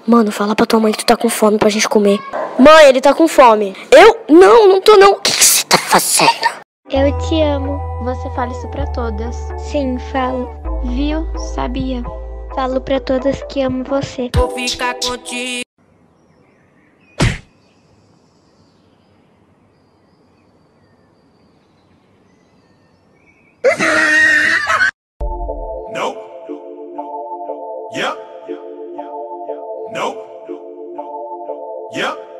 Mano, fala pra tua mãe que tu tá com fome pra gente comer. Mãe, ele tá com fome. Eu? Não, não tô não. O que você tá fazendo? Eu te amo. Você fala isso pra todas. Sim, falo. Viu? Sabia. Falo pra todas que amo você. Vou ficar contigo. Nope. Yep. Nope. Yep.